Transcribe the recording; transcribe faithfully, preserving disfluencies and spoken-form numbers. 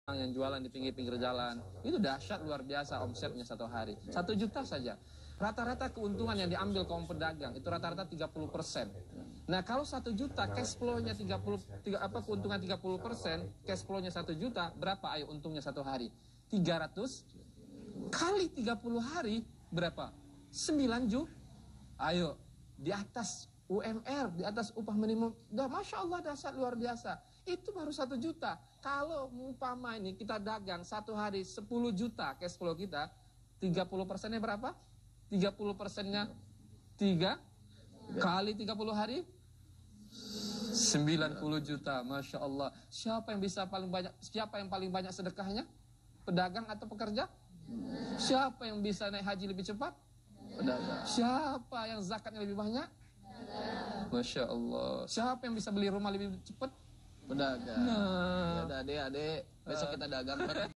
yang jualan di pinggir-pinggir jalan, itu dahsyat luar biasa omsetnya satu hari. Satu juta saja. Rata-rata keuntungan yang diambil kaum pedagang itu rata-rata tiga puluh persen. Nah, kalau satu juta cash flow-nya tiga puluh, tiga, apa keuntungan tiga puluh persen, cash flow-nya satu juta, berapa ayo untungnya satu hari? tiga ratus kali tiga puluh hari berapa? sembilan juta. Ayo, di atas U M R, di atas upah minimum, dah Masya Allah dasar luar biasa. Itu baru satu juta. Kalau umpama ini kita dagang satu hari sepuluh juta cash flow kita, tiga puluh persennya berapa? tiga puluh persennya tiga kali tiga puluh hari sembilan puluh juta. Masya Allah. Siapa yang bisa paling banyak, siapa yang paling banyak sedekahnya? Pedagang atau pekerja? Siapa yang bisa naik haji lebih cepat? Pedagang. Siapa yang zakatnya lebih banyak? Masya Allah. Siapa yang bisa beli rumah lebih cepat? Pedagang. Nah, ya udah adek, adek, besok kita dagang.